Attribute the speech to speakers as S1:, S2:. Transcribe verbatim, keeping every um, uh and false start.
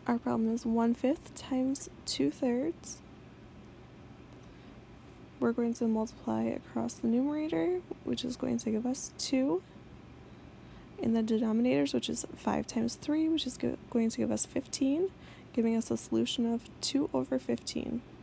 S1: Our problem is one fifth times two thirds. We're going to multiply across the numerator, which is going to give us two. In the denominators, which is five times three, which is go going to give us fifteen, giving us a solution of two over fifteen.